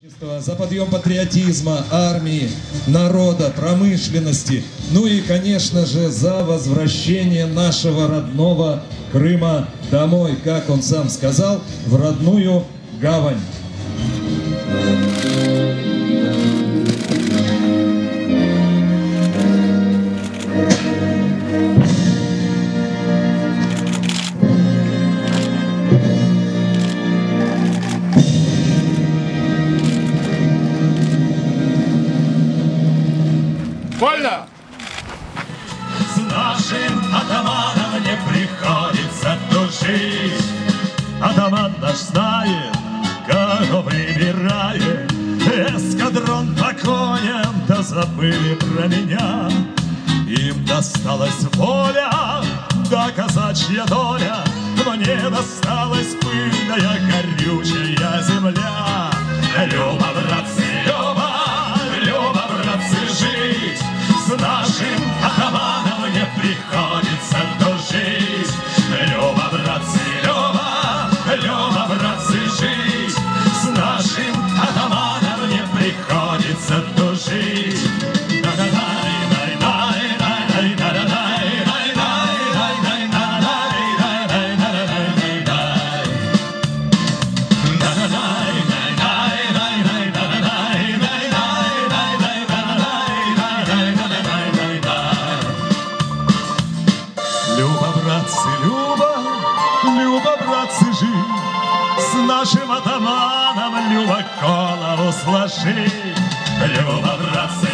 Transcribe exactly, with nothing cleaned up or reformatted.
За подъем патриотизма, армии, народа, промышленности. Ну и, конечно же, за возвращение нашего родного Крыма домой, как он сам сказал, в родную гавань. Вольно! С нашим атаманом не приходится тужить. Атаман наш знает, кого выбирает. Эскадрон по коням, да забыли про меня. Им досталась воля, да казачья доля. Мне досталась пыльная горючая земля. Люба, братцы, Люба, Люба, братцы, жить. С нашим атаманом не приходится дружить. Люба, братцы, Люба, Люба, братцы, жить. С нашим атаманом не приходится дружить. Люба, братцы, Люба, Люба, братцы, жить. С нашим атаманом Люба голову сложи. Люба, братцы,